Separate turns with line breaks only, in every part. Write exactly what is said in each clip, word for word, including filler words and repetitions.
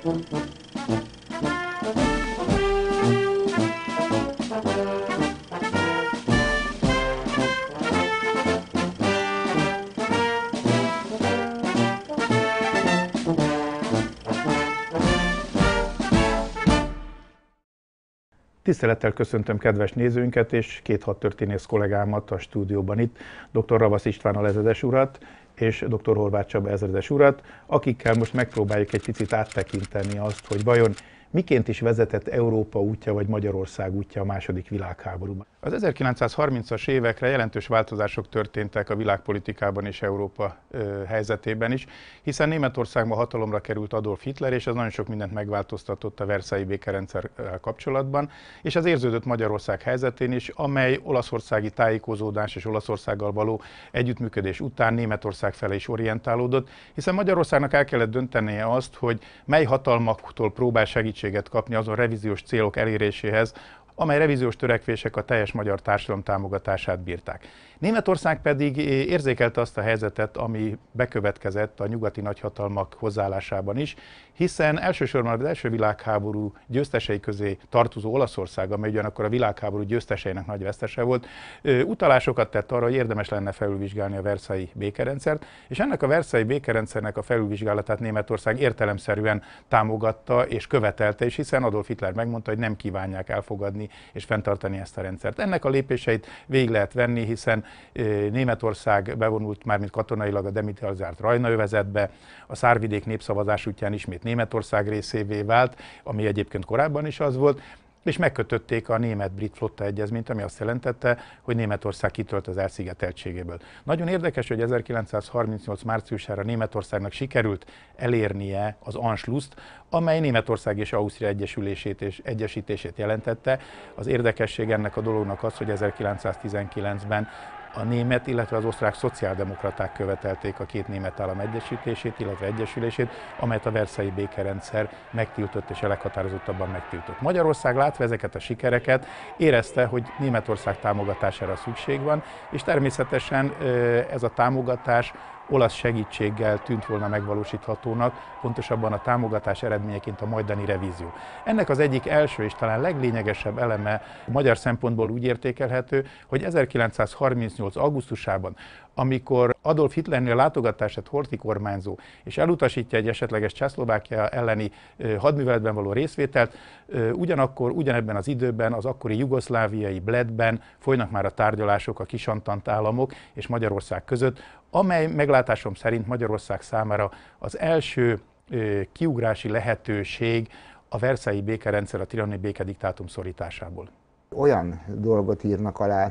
Tisztelettel köszöntöm kedves nézőinket és két hadtörténész kollégámat a stúdióban itt, dr. Ravasz István alezredes urat és dr. Horváth Csaba ezredes urat, akikkel most megpróbáljuk egy picit áttekinteni azt, hogy vajon miként is vezetett Európa útja vagy Magyarország útja a második világháborúban. Az ezerkilencszázharmincas évekre jelentős változások történtek a világpolitikában és Európa ö, helyzetében is, hiszen Németországban hatalomra került Adolf Hitler, és ez nagyon sok mindent megváltoztatott a versailles békerendszerrel kapcsolatban, és ez érződött Magyarország helyzetén is, amely olaszországi tájékozódás és Olaszországgal való együttműködés után Németország felé is orientálódott, hiszen Magyarországnak el kellett döntenie azt, hogy mely hatalmaktól próbál segítséget kapni azon revíziós célok eléréséhez, amely revíziós törekvések a teljes magyar társadalom támogatását bírták. Németország pedig érzékelte azt a helyzetet, ami bekövetkezett a nyugati nagyhatalmak hozzáállásában is, hiszen elsősorban az első világháború győztesei közé tartozó Olaszország, amely ugyanakkor a világháború győzteseinek nagy vesztese volt, utalásokat tett arra, hogy érdemes lenne felülvizsgálni a versailles békerendszert, és ennek a versailles békerendszernek a felülvizsgálatát Németország értelemszerűen támogatta és követelte is, hiszen Adolf Hitler megmondta, hogy nem kívánják elfogadni és fenntartani ezt a rendszert. Ennek a lépéseit végig lehet venni, hiszen Németország bevonult már mint katonailag a demilitarizált Rajna övezetbe, a Szárvidék népszavazás útján ismét Németország részévé vált, ami egyébként korábban is az volt, és megkötötték a német-brit flotta egyezményt, ami azt jelentette, hogy Németország kitölt az elszigeteltségéből. Nagyon érdekes, hogy ezerkilencszázharmincnyolc márciusára Németországnak sikerült elérnie az Anschlusst, amely Németország és Ausztria egyesülését és egyesítését jelentette. Az érdekesség ennek a dolognak az, hogy ezerkilencszáztizenkilencben a német, illetve az osztrák szociáldemokraták követelték a két német állam egyesítését, illetve egyesülését, amelyet a versailles békerendszer megtiltott és a leghatározottabban megtiltott. Magyarország látva ezeket a sikereket érezte, hogy Németország támogatására szükség van, és természetesen ez a támogatás olasz segítséggel tűnt volna megvalósíthatónak, pontosabban a támogatás eredményeként a majdani revízió. Ennek az egyik első és talán leglényegesebb eleme magyar szempontból úgy értékelhető, hogy ezerkilencszázharmincnyolc augusztusában, amikor Adolf Hitlernél látogatását Horthy kormányzó, és elutasítja egy esetleges Csehszlovákia elleni hadműveletben való részvételt, ugyanakkor, ugyanebben az időben az akkori jugoszláviai Bledben folynak már a tárgyalások a kisantant államok és Magyarország között, amely meglátásom szerint Magyarország számára az első kiugrási lehetőség a versailles békerendszer, a trianoni békediktátum szorításából.
Olyan dolgot írnak alá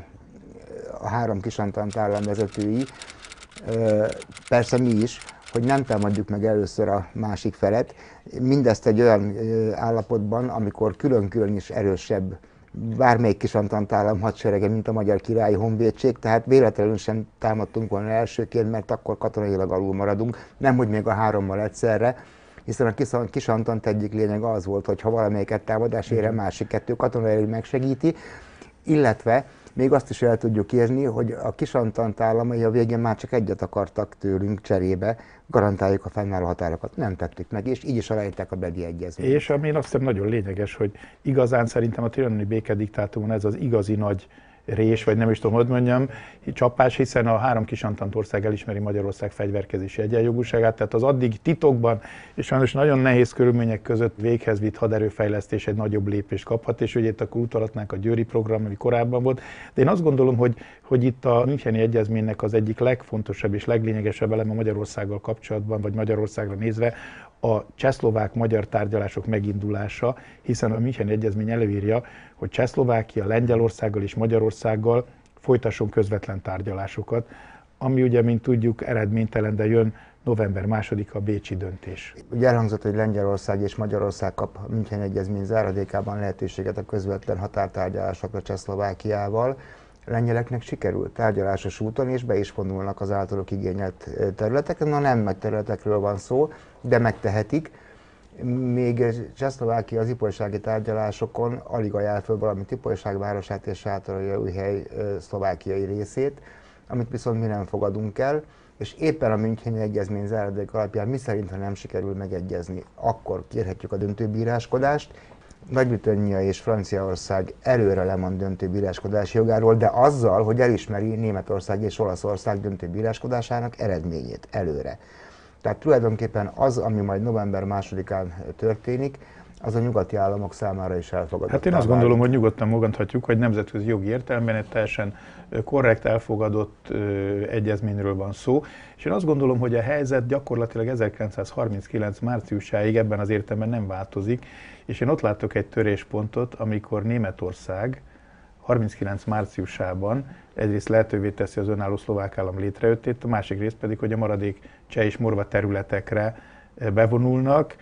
a három kisantant állam vezetői, persze mi is, hogy nem támadjuk meg először a másik felet, mindezt egy olyan állapotban, amikor külön-külön is erősebb bármelyik kisantant állam hadserege, mint a Magyar Királyi Honvédség, tehát véletlenül sem támadtunk volna elsőként, mert akkor katonailag alul maradunk, nemhogy még a hárommal egyszerre, hiszen a kisantant egyik lényeg az volt, hogy ha valamelyiket támadás ér, a másik kettő katonailag megsegíti, illetve még azt is el tudjuk érni, hogy a kisantant államai a végén már csak egyet akartak tőlünk cserébe, garantáljuk a fennálló határokat. Nem tettük meg, és így is aláírták a Bredi egyezményt.
És ami én azt hiszem nagyon lényeges, hogy igazán szerintem a trianoni békediktátumon ez az igazi nagy rés, vagy nem is tudom, hogy mondjam, csapás, hiszen a három kisantant ország elismeri Magyarország fegyverkezési egyenjogúságát, tehát az addig titokban és sajnos nagyon nehéz körülmények között véghez vitt haderőfejlesztés egy nagyobb lépést kaphat, és ugye itt akkor utalhatnánk a Győri program, ami korábban volt, de én azt gondolom, hogy, hogy itt a Müncheni Egyezménynek az egyik legfontosabb és leglényegesebb eleme Magyarországgal kapcsolatban, vagy Magyarországra nézve, a csehszlovák-magyar tárgyalások megindulása, hiszen a Müncheni Egyezmény előírja, hogy Csehszlovákia, Lengyelországgal és Magyarországgal folytasson közvetlen tárgyalásokat, ami ugye, mint tudjuk, eredménytelen, de jön november másodika a bécsi döntés.
Ugye elhangzott, hogy Lengyelország és Magyarország kap a Müncheni Egyezmény záradékában lehetőséget a közvetlen határtárgyalásokra Csehszlovákiával. A lengyeleknek sikerült tárgyalásos úton, és be is vonulnak az általuk igényelt területekre. Na, nem nagy területekről van szó, de megtehetik. Még Csehszlovákia az ipolysági tárgyalásokon alig ajánl föl valamit Ipolyság városát és Sátoraljaújhely szlovákiai részét, amit viszont mi nem fogadunk el. és éppen a Müncheni Egyezmény záradék alapján miszerint, ha nem sikerül megegyezni, akkor kérhetjük a döntőbíráskodást. Nagy-Britannia és Franciaország előre lemond döntőbíráskodási jogáról, de azzal, hogy elismeri Németország és Olaszország döntőbíráskodásának eredményét előre. Tehát tulajdonképpen az, ami majd november másodikán történik, az a nyugati államok számára is elfogadott.
Hát én azt gondolom, hogy nyugodtan mondhatjuk, hogy nemzetközi jogi értelemben egy teljesen korrekt, elfogadott egyezményről van szó. És én azt gondolom, hogy a helyzet gyakorlatilag ezerkilencszázharminckilenc márciusáig ebben az értelemben nem változik, és én ott látok egy töréspontot, amikor Németország harminckilenc márciusában egyrészt lehetővé teszi az önálló szlovák állam létrejöttét, a másik rész pedig, hogy a maradék cseh és morva területekre bevonulnak,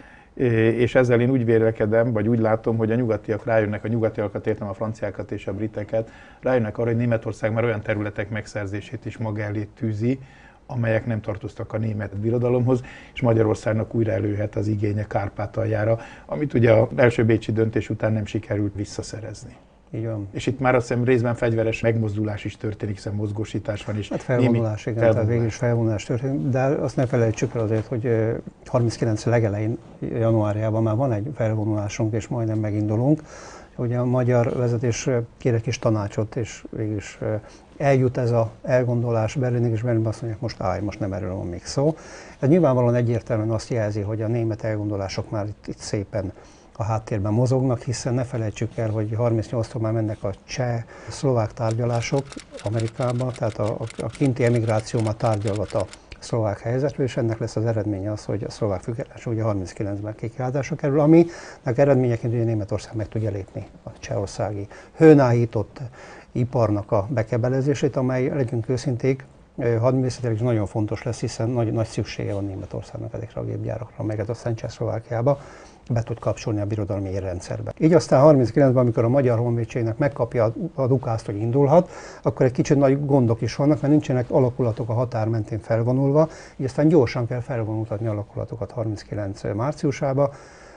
és ezzel én úgy vélekedem, vagy úgy látom, hogy a nyugatiak rájönnek, a nyugatiakat értem, a franciákat és a briteket, rájönnek arra, hogy Németország már olyan területek megszerzését is maga elé tűzi, amelyek nem tartoztak a német birodalomhoz, és Magyarországnak újra előhet az igénye Kárpátaljára, amit ugye az első bécsi döntés után nem sikerült visszaszerezni.
Így van.
És itt már azt hiszem részben fegyveres megmozdulás is történik, hiszen mozgósítás van is.
Hát felvonulás, igen, felvonulás. Tehát végül is felvonulás történik, de azt ne felejtsük el azért, hogy harminckilenc legelején, januárjában már van egy felvonulásunk, és majdnem megindulunk. Ugye a magyar vezetés kér egy kis tanácsot, és végül is eljut ez az elgondolás Berlinig, és Berlinben azt mondják, most állj, most nem erről van még szó. Ez nyilvánvalóan egyértelműen azt jelzi, hogy a német elgondolások már itt, itt szépen a háttérben mozognak, hiszen ne felejtsük el, hogy harmincnyolctól már mennek a cseh-szlovák tárgyalások Amerikában, tehát a, a kinti emigráció már tárgyalgat a szlovák helyzetről, és ennek lesz az eredménye az, hogy a szlovák függetlenség ugye harminckilencben kikiáltásra kerül, aminek eredményeként ugye Németország meg tudja lépni a csehországi hőnáhított iparnak a bekebelezését, amely, legyünk őszinték, hadművészetileg is nagyon fontos lesz, hiszen nagy, nagy szüksége van Németországnak ezekre a gépgyárakra, amelyeket aztán Csehszlovákiába be tud kapcsolni a birodalmi érrendszerbe. Így aztán harminckilencben, amikor a Magyar Honvédségnek megkapja a dukázt, hogy indulhat, akkor egy kicsit nagy gondok is vannak, mert nincsenek alakulatok a határ mentén felvonulva, így aztán gyorsan kell felvonultatni alakulatokat harminckilenc márciusába.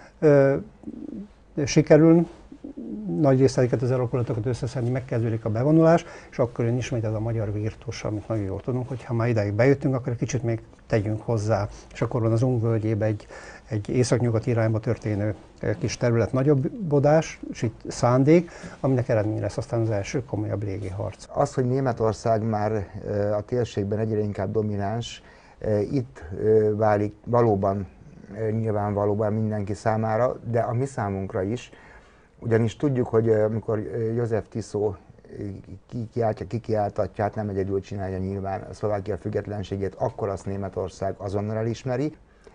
Sikerül nagy részeiket az alakulatokat összeszedni, megkezdődik a bevonulás, és akkor jön ismét ez a magyar virtus, amit nagyon jól tudunk, hogy ha már idáig bejöttünk, akkor egy kicsit még tegyünk hozzá, és akkor van az Ung völgyében egy, egy északnyugat irányba történő kis terület nagyobbodás, és itt szándék, aminek eredmény lesz aztán az első komolyabb légiharc.
Az, hogy Németország már a térségben egyre inkább domináns, itt válik valóban nyilvánvalóban mindenki számára, de a mi számunkra is, ugyanis tudjuk, hogy amikor József Tiso kikiáltja, kikiáltatja, hát nem egyedül csinálja nyilván a Szlovákia függetlenségét, akkor azt Németország azonnal elismeri.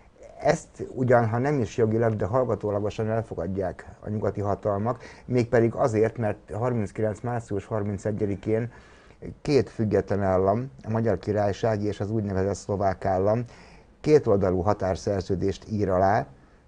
Ezt ugyan, ha nem is jogilag, de hallgatólagosan elfogadják a nyugati hatalmak, mégpedig azért, mert harminckilenc március harmincegyedikén két független állam, a Magyar Királyság és az úgynevezett szlovák állam kétoldalú határszerződést ír alá,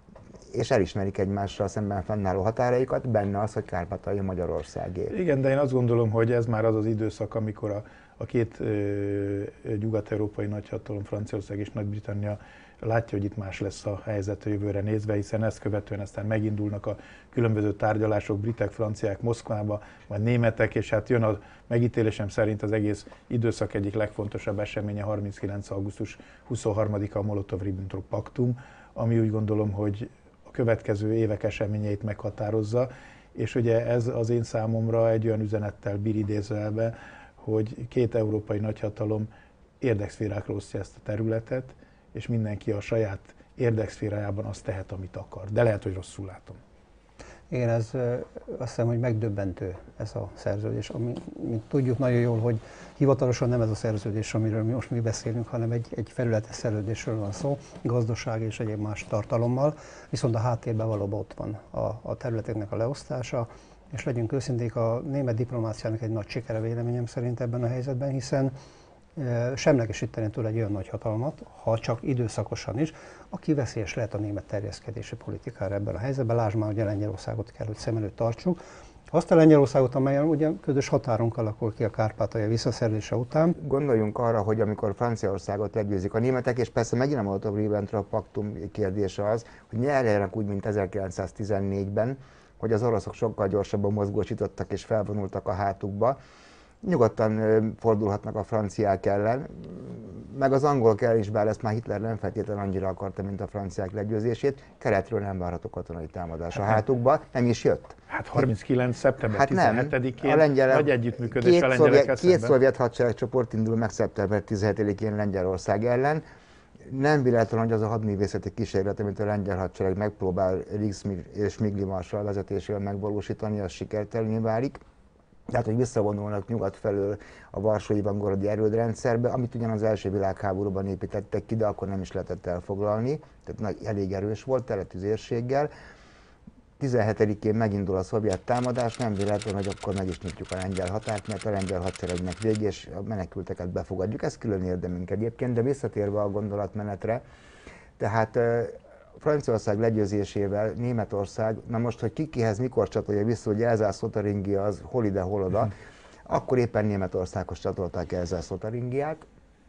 és elismerik egymással szemben fennálló határaikat, benne az, hogy Kárpátalja Magyarországé.
Igen, de én azt gondolom, hogy ez már az az időszak, amikor a, a két nyugat-európai nagyhatalom, Franciaország és Nagy-Britannia látja, hogy itt más lesz a helyzet a jövőre nézve, hiszen ezt követően aztán megindulnak a különböző tárgyalások, britek, franciák Moszkvába, majd németek, és hát jön a megítélésem szerint az egész időszak egyik legfontosabb eseménye harminckilenc augusztus huszonharmadika a Molotov-Ribbentrop paktum, ami úgy gondolom, hogy a következő évek eseményeit meghatározza, és ugye ez az én számomra egy olyan üzenettel bír idézőjelbe, hogy két európai nagyhatalom érdekszférákra osztja ezt a területet, és mindenki a saját érdekszférájában azt tehet, amit akar. De lehet, hogy rosszul látom.
Igen, ez azt hiszem, hogy megdöbbentő ez a szerződés. Ami, mint tudjuk nagyon jól, hogy hivatalosan nem ez a szerződés, amiről mi most mi beszélünk, hanem egy, egy felületes szerződésről van szó, gazdaság és egyéb más tartalommal, viszont a háttérben valóban ott van a, a területeknek a leosztása, és legyünk őszinték, a német diplomáciának egy nagy sikere véleményem szerint ebben a helyzetben, hiszen semlegesíteni tud egy olyan nagy hatalmat, ha csak időszakosan is, aki veszélyes lehet a német terjeszkedési politikára ebben a helyzetben. Lásd már, hogy a Lengyelországot kell, hogy szem előtt tartsuk. Azt a Lengyelországot, amelyen ugye közös határunk alakul ki a Kárpátalja visszaszerzése után.
Gondoljunk arra, hogy amikor Franciaországot legyőzik a németek, és persze megint a Molotov-Ribbentrop paktum kérdése az, hogy nyerjenek úgy, mint ezerkilencszáztizennégyben, hogy az oroszok sokkal gyorsabban mozgósítottak és felvonultak a hátukba. Nyugodtan fordulhatnak a franciák ellen, meg az angolok ellen is, bár ezt már Hitler nem feltétlenül annyira akarta, mint a franciák legyőzését, keletről nem várható katonai támadás a hátukba, nem is jött.
Hát harminckilenc. szeptember
Hát
tizenhetedikén
a lengyel,
nagy együttműködés a
két,
lengyelekkel
két szovjet hadseregcsoport indul meg szeptember tizenhetedikén Lengyelország ellen. Nem véletlen, hogy az a hadművészeti kísérlet, amit a lengyel hadsereg megpróbál Schmigli marsall vezetésével megvalósítani, az sikertelenné válik. Tehát, hogy visszavonulnak nyugat felől a Varsói-Bangorodi erődrendszerbe, amit ugyan az első világháborúban építettek ki, de akkor nem is lehetett elfoglalni, tehát nagy, elég erős volt, tele tüzérséggel. tizenhetedikén megindul a szovjet támadás, nem véletlen, hogy akkor meg is nyitjuk a lengyel határt, mert a lengyel hadseregnek vég, és a menekülteket befogadjuk. Ez külön érdemünk egyébként, de visszatérve a gondolatmenetre, tehát Franciaország legyőzésével Németország, na most, hogy ki kihez mikor csatolja vissza, hogy Elzász-Lotaringia az hol ide, hol oda, akkor éppen Németországhoz csatolták Elzász-Lotaringiát,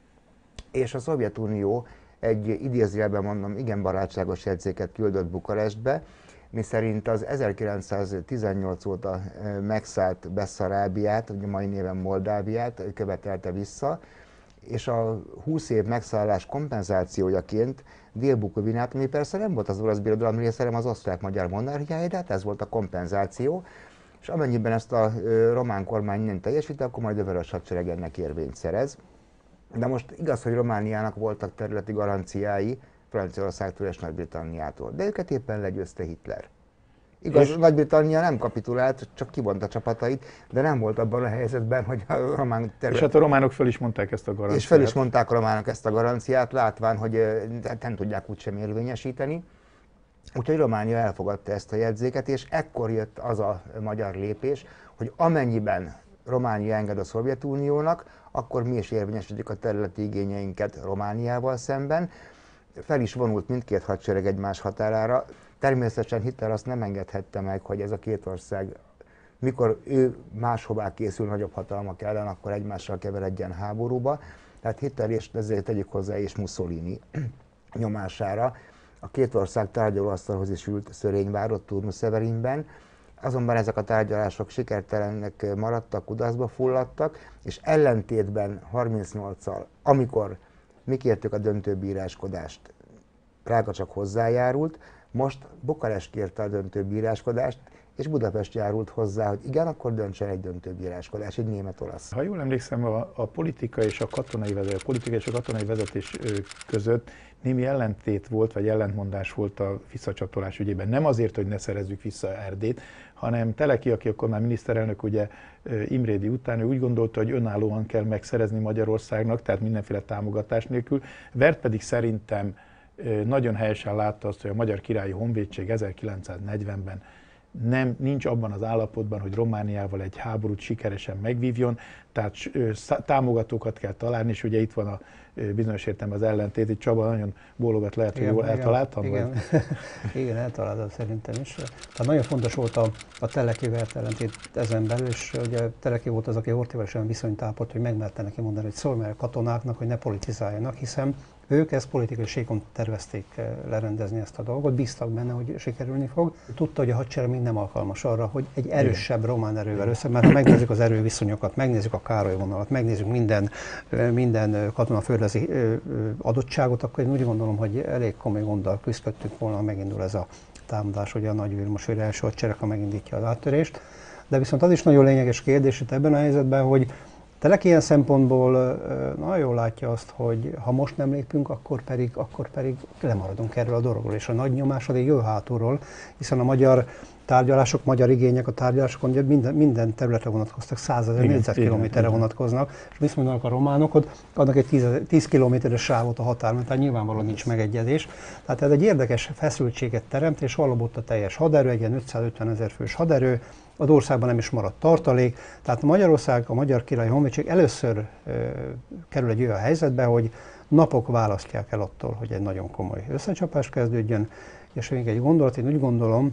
és a Szovjetunió egy idézőjelben mondom, igen barátságos jegyzéket küldött Bukarestbe, miszerint az ezerkilencszáztizennyolc óta megszállt Besszarábiát, ugye mai néven Moldáviát követelte vissza, és a húsz év megszállás kompenzációjaként Dél-Bukovinát, ami persze nem volt az orosz birodalom része, hanem az osztrák-magyar monarchiája, de hát ez volt a kompenzáció, és amennyiben ezt a román kormány nem teljesít, akkor majd a Vörös Hadsereg ennek érvényt szerez. De most igaz, hogy Romániának voltak területi garanciái Franciaországtól és Nagy-Britanniától, de őket éppen legyőzte Hitler. Igaz, és Nagy-Britannia nem kapitulált, csak kivonta csapatait, de nem volt abban a helyzetben, hogy a román terület...
És hát a románok föl is mondták ezt a garanciát.
És föl is mondták a románok ezt a garanciát, látván, hogy nem tudják úgysem érvényesíteni. Úgyhogy Románia elfogadta ezt a jegyzéket, és ekkor jött az a magyar lépés, hogy amennyiben Románia enged a Szovjetuniónak, akkor mi is érvényesítjük a területi igényeinket Romániával szemben. Fel is vonult mindkét hadsereg egymás határára. Természetesen Hitler azt nem engedhette meg, hogy ez a két ország, mikor ő máshová készül nagyobb hatalmak ellen, akkor egymással keveredjen háborúba. Tehát Hitler, és ezért tegyük hozzá, és Mussolini nyomására a két ország tárgyalóasztalhoz is ült Szörényvárot, Turnu-Szeverinben. Azonban ezek a tárgyalások sikertelennek maradtak, kudarcba fulladtak, és ellentétben harmincnyolccal, amikor mi kértük a döntőbíráskodást, Prága csak hozzájárult, most Bukarest kérte a döntőbíráskodást, és Budapest járult hozzá, hogy igen, akkor döntsen egy döntőbíráskodás, egy német-olasz.
Ha jól emlékszem, a, a politika és a katonai vezetés, a politika és a katonai vezetés között némi ellentét volt, vagy ellentmondás volt a visszacsatolás ügyében. Nem azért, hogy ne szerezzük vissza Erdélyt, hanem Teleki, aki akkor már miniszterelnök, ugye Imrédi után, ő úgy gondolta, hogy önállóan kell megszerezni Magyarországnak, tehát mindenféle támogatás nélkül. Wert pedig szerintem nagyon helyesen látta azt, hogy a Magyar Királyi Honvédség ezerkilencszáznegyvenben nem, nincs abban az állapotban, hogy Romániával egy háborút sikeresen megvívjon, tehát támogatókat kell találni, és ugye itt van a bizonyos értelemben az ellentét, itt Csaba nagyon bólogat, lehet, hogy igen, jól eltaláltam?
Igen, igen, eltaláltam szerintem is. Tehát nagyon fontos volt a, a Teleki-Wert ellentét ezen belül, és ugye Teleki volt az, aki Horthyval is olyan viszonyt ápolt, hogy megmerte neki mondani, hogy szólj meg a katonáknak, hogy ne politizáljanak, hiszen ők ezt politikai síkon tervezték lerendezni ezt a dolgot, bíztak benne, hogy sikerülni fog. Tudta, hogy a hadsereg még nem alkalmas arra, hogy egy erősebb román erővel össze, mert ha megnézzük az erőviszonyokat, megnézzük a Károly vonalat, megnézzük minden, minden katonaföldrezi adottságot, akkor én úgy gondolom, hogy elég komoly gonddal küzdöttünk volna, ha megindul ez a támadás, hogy a Nagy most újra első hadsereg, ha megindítja az áttörést. De viszont az is nagyon lényeges kérdés itt ebben a helyzetben, hogy Teleki ilyen szempontból nagyon jól látja azt, hogy ha most nem lépünk, akkor pedig, akkor pedig lemaradunk erről a dologról, és a nagy nyomás addig jön hátulról, hiszen a magyar tárgyalások, magyar igények a tárgyalásokon minden, minden területre vonatkoztak, százezer négyzetkilométerre vonatkoznak, és viszont mondanak a románok, hogy adnak egy tíz kilométeres sávot a határon, tehát nyilvánvalóan nincs megegyezés. Tehát ez egy érdekes feszültséget teremt, és valóban a teljes haderő, egy ilyen ötszázötven ezer fős haderő, az országban nem is maradt tartalék, tehát Magyarország, a Magyar Királyi Honvédség először e, kerül egy olyan helyzetbe, hogy napok választják el attól, hogy egy nagyon komoly összecsapás kezdődjön, és még egy gondolat, én úgy gondolom,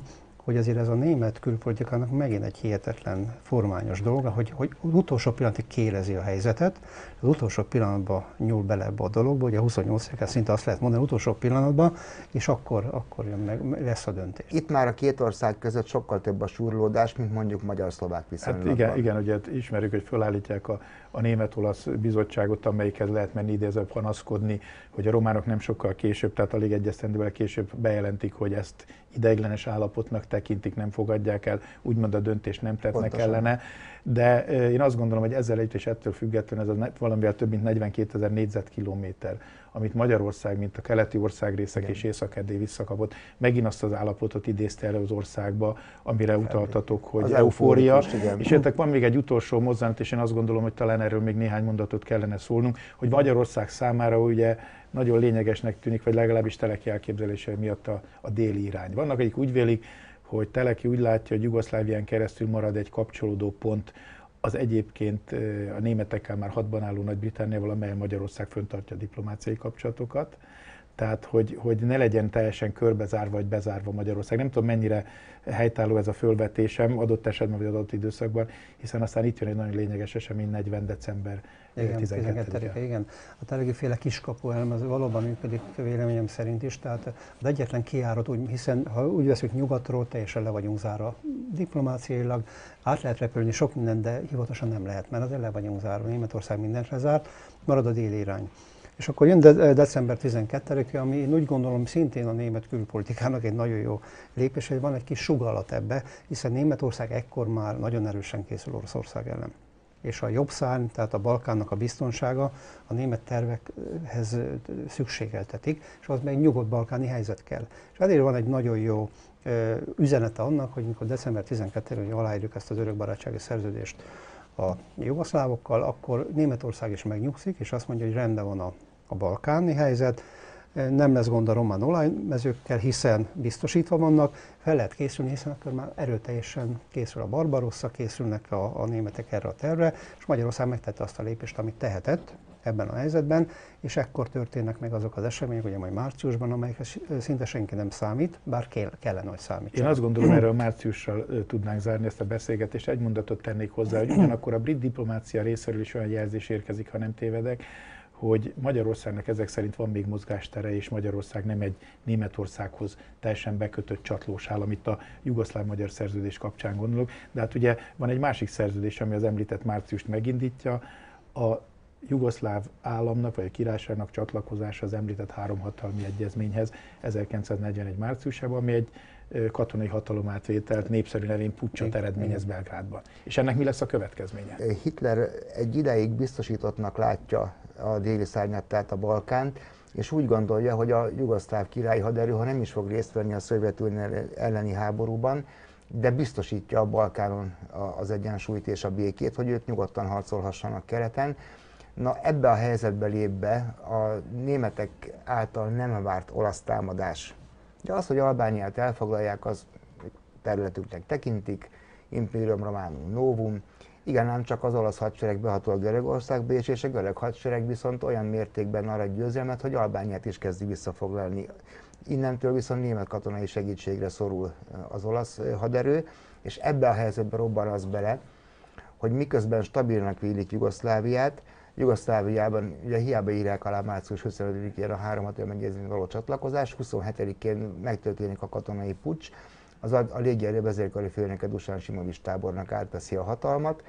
hogy azért ez a német külpolitikának megint egy hihetetlen formányos dolga, hogy, hogy az utolsó pillanatig kérezi a helyzetet, az utolsó pillanatban nyúl bele ebbe a dologba, ugye a huszonnyolc szinte azt lehet mondani, utolsó pillanatban, és akkor, akkor jön meg, lesz a döntés.
Itt már a két ország között sokkal több a súrlódás, mint mondjuk magyar-szlovák viszonylatban.
Hát igen, igen, ugye ismerjük, hogy fölállítják a, a német-olasz bizottságot, amelyikhez lehet menni idézőbb panaszkodni, hogy a románok nem sokkal később, tehát alig egy esztendővel később bejelentik, hogy ezt ideiglenes állapotnak tekintik, nem fogadják el, úgymond a döntést nem tettnek
Pontosan.
ellene. De én azt gondolom, hogy ezzel együtt és ettől függetlenül ez a valamivel több mint negyvenkétezer négyzetkilométer, amit Magyarország, mint a keleti országrészek és Észak-Erdély visszakapott, megint azt az állapotot idézte el az országba, amire utaltatok, hogy
Az
eufória.
eufórikus,
És értek, van még egy utolsó mozzanat, és én azt gondolom, hogy talán erről még néhány mondatot kellene szólnunk, hogy Magyarország számára ugye nagyon lényegesnek tűnik, vagy legalábbis Teleki elképzelése miatt a, a déli irány. Vannak, akik úgy vélik, hogy Teleki úgy látja, hogy Jugoszlávián keresztül marad egy kapcsolódó pont az egyébként a németekkel már hadban álló Nagy-Britanniával, amelyen Magyarország fenntartja a diplomáciai kapcsolatokat. Tehát, hogy, hogy ne legyen teljesen körbezárva vagy bezárva Magyarország. Nem tudom, mennyire helytálló ez a fölvetésem adott esetben vagy adott időszakban, hiszen aztán itt jön egy nagyon lényeges esemény, negyven december tizenkettedike.
Igen, a teleki féle kiskapuelem az valóban működik véleményem szerint is, tehát az egyetlen kijárat, úgy, hiszen ha úgy veszük nyugatról, teljesen le vagyunk zárva diplomáciailag, át lehet repülni sok minden, de hivatalosan nem lehet, mert azért le vagyunk zárva, Németország mindent lezárt, marad a déli irány. És akkor jön de- december tizenkettedike, ami én úgy gondolom szintén a német külpolitikának egy nagyon jó lépés, hogy van egy kis sugallat ebbe, hiszen Németország ekkor már nagyon erősen készül Oroszország ellen. És a jobb szárny, tehát a Balkánnak a biztonsága a német tervekhez szükségeltetik, és az meg nyugodt balkáni helyzet kell. És ezért van egy nagyon jó ö, üzenete annak, hogy mikor december tizenkettedikén aláírjuk ezt az örökbarátsági szerződést a jugoszlávokkal, akkor Németország is megnyugszik, és azt mondja, hogy rendben van a, a balkáni helyzet, nem lesz gond a román olajmezőkkel, hiszen biztosítva vannak, fel lehet készülni, hiszen akkor már erőteljesen készül a Barbarossa, készülnek a, a németek erre a tervre, és Magyarország megtette azt a lépést, amit tehetett ebben a helyzetben, és ekkor történnek meg azok az események, ugye majd márciusban, amelyekhez szinte senki nem számít, bár kell, kellene, hogy számítson.
Én azt gondolom, erről a márciussal tudnánk zárni ezt a beszélgetést. Egy mondatot tennék hozzá, hogy ugyanakkor a brit diplomácia részéről is olyan jelzés érkezik, ha nem tévedek, hogy Magyarországnak ezek szerint van még mozgástere, és Magyarország nem egy Németországhoz teljesen bekötött csatlós állam, itt a jugoszláv-magyar szerződés kapcsán gondolok, de hát ugye van egy másik szerződés, ami az említett márciust megindítja, a jugoszláv államnak vagy a királyságnak csatlakozása az említett háromhatalmi egyezményhez ezerkilencszáznegyvenegy márciusában, ami egy katonai hatalomátvételt, népszerű nevén puccsot eredményez Belgrádban. És ennek mi lesz a következménye?
Hitler egy ideig biztosítottnak látja a déli szárnyat, tehát a Balkánt, és úgy gondolja, hogy a jugoszláv királyi haderő, ha nem is fog részt venni a Szovjetunió elleni háborúban, de biztosítja a Balkánon az egyensúlyt és a békét, hogy ők nyugodtan harcolhassanak keleten. Na, ebbe a helyzetbe lép be a németek által nem várt olasz támadás. De az, hogy Albániát elfoglalják, az területüknek tekintik, Imperium Romanum Novum. Igen, nem csak az olasz hadsereg behatol Görögországba, és a görög hadsereg viszont olyan mértékben arra győzelmet, hogy Albániát is kezdi visszafoglalni. Innentől viszont német katonai segítségre szorul az olasz haderő, és ebbe a helyzetbe robban az bele, hogy miközben stabilnak vélik Jugoszláviát, Jugoszláviában ugye hiába írják alá március huszonötödikén a háromhatalmi egyezményhez való csatlakozás, huszonhetedikén megtörténik a katonai puccs, az a, a légierő vezérkari főnöke Dusan Simovics tábornak átveszi a hatalmat,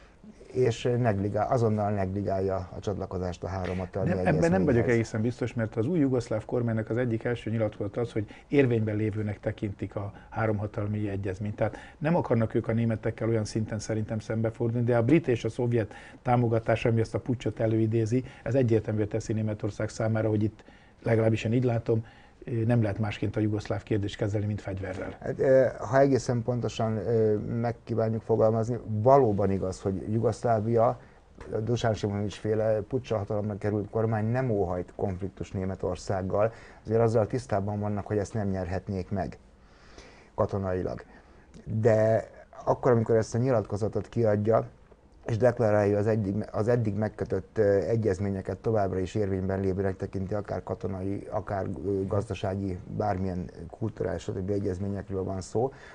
és negligál, azonnal negligálja a csatlakozást a háromhatalmi egyezményhez.
Ebben nem vagyok egészen biztos, mert az új jugoszláv kormánynak az egyik első nyilatkozat az, hogy érvényben lévőnek tekintik a háromhatalmi egyezményt. Tehát nem akarnak ők a németekkel olyan szinten szerintem szembefordulni, de a brit és a szovjet támogatás, ami ezt a puccsot előidézi, ez egyértelműen teszi Németország számára, hogy itt legalábbis én így látom, nem lehet másként a jugoszláv kérdést kezelni, mint fegyverrel.
Hát, ha egészen pontosan megkívánjuk fogalmazni, valóban igaz, hogy Jugoszlávia, Dusan Simovics féle puccsal hatalomra került kormány nem óhajt konfliktus Németországgal, azért azzal tisztában vannak, hogy ezt nem nyerhetnék meg katonailag. De akkor, amikor ezt a nyilatkozatot kiadja, és deklarálja az eddig, az eddig megkötött egyezményeket továbbra is érvényben lévőnek tekinti, akár katonai, akár gazdasági, bármilyen kulturális stb. Egyezményekről van szó,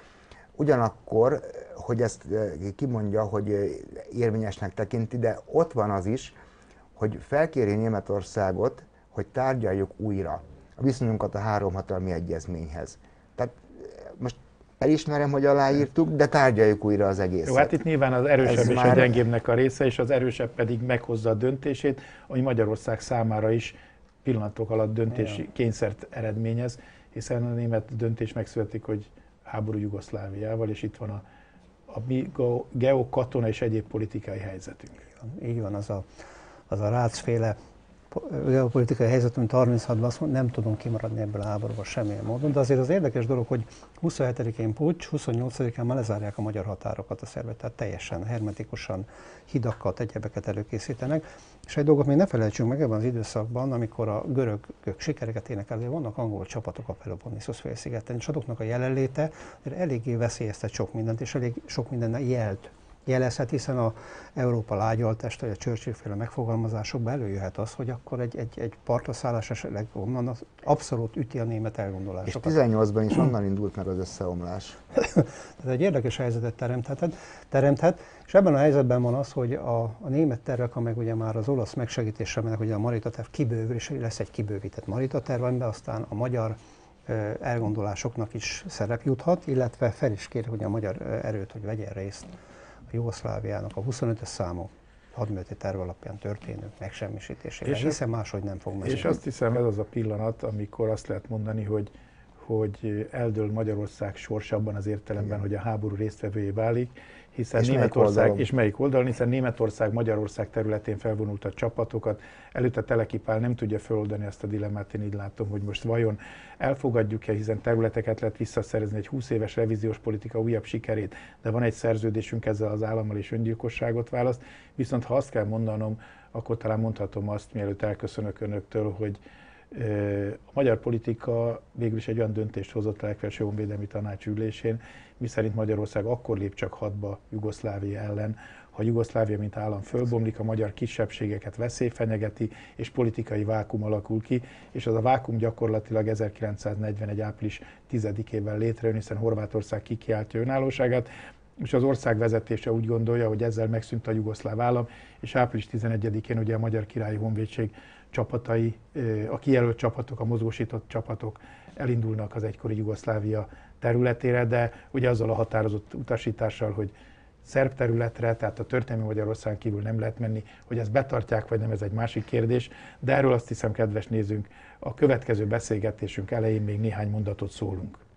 Ugyanakkor, hogy ezt kimondja, hogy érvényesnek tekinti, de ott van az is, hogy felkéri Németországot, hogy tárgyaljuk újra a viszonyunkat a három hatalmi egyezményhez. Tehát most elismerem, hogy aláírtuk, de tárgyaljuk újra az egészet.
Jó, hát itt nyilván az erősebb
Ez
és
már...
a gyengébbnek a része, és az erősebb pedig meghozza a döntését, ami Magyarország számára is pillanatok alatt döntési kényszert eredményez, hiszen a német döntés megszületik, hogy háború Jugoszláviával, és itt van a, a mi geokatona és egyéb politikai helyzetünk.
Így van, az a, az a Rácz-féle geopolitikai helyzet, mint harminchatban azt mondja, nem tudunk kimaradni ebből a háborúból semmilyen módon, de azért az érdekes dolog, hogy huszonhetedikén puccs, huszonnyolcadikán már lezárják a magyar határokat a szervek, tehát teljesen hermetikusan hidakat, egyebeket előkészítenek. És egy dolgot még ne felejtsünk meg ebben az időszakban, amikor a görögök sikereket énekelve, vannak angol csapatok a Peloponnészos félszigeten, és azoknak a jelenléte eléggé veszélyeztet sok mindent, és elég sok minden jelt jelezhet, hiszen a Európa lágyaltest, vagy a Churchill-féle megfogalmazásokban előjöhet az, hogy akkor egy, egy, egy partraszállás esetleg onnan az abszolút üti a német elgondolásokat.
És tizennyolcban is onnan indult meg az összeomlás.
Tehát egy érdekes helyzetet teremthet, teremthet, és ebben a helyzetben van az, hogy a, a német tervek, amelyek ugye már az olasz megsegítésre mennek, ugye a Marita terv kibővül, és lesz egy kibővített Marita terv, amiben aztán a magyar elgondolásoknak is szerep juthat, illetve fel is kér, hogy a magyar erőt, hogy vegyen részt Jugoszláviának a huszonötös számú hadműveleti terv alapján történő megsemmisítésében, hiszen máshogy nem fog mezőni.
És azt hiszem, ez az a pillanat, amikor azt lehet mondani, hogy, hogy eldől Magyarország sorsa abban az értelemben, igen, hogy a háború résztvevőjé válik, hiszen
és
Németország,
melyik
és melyik oldalon, hiszen Németország Magyarország területén felvonult a csapatokat, előtte Teleki-Pál nem tudja feloldani ezt a dilemmát, én így látom, hogy most vajon elfogadjuk-e, hiszen területeket lehet visszaszerezni, egy húsz éves revíziós politika újabb sikerét, de van egy szerződésünk ezzel az állammal, és öngyilkosságot választ, viszont ha azt kell mondanom, akkor talán mondhatom azt, mielőtt elköszönök önöktől, hogy a magyar politika végül is egy olyan döntést hozott a legfelsőbb honvédelmi tanács ülésén, miszerint Magyarország akkor lép csak hadba Jugoszlávia ellen, ha Jugoszlávia mint állam fölbomlik, a magyar kisebbségeket veszély fenyegeti, és politikai vákum alakul ki, és az a vákum gyakorlatilag ezerkilencszáznegyvenegy. április tizedikével létrejön, hiszen Horvátország kikiáltja önállóságát, és az ország vezetése úgy gondolja, hogy ezzel megszűnt a jugoszláv állam, és április tizenegyedikén ugye a Magyar Királyi Honvédség csapatai, a kijelölt csapatok, a mozgósított csapatok elindulnak az egykori Jugoszlávia területére, de ugye azzal a határozott utasítással, hogy szerb területre, tehát a történelmi Magyarországon kívül nem lehet menni, hogy ezt betartják, vagy nem, ez egy másik kérdés, de erről azt hiszem, kedves nézőnk, a következő beszélgetésünk elején még néhány mondatot szólunk.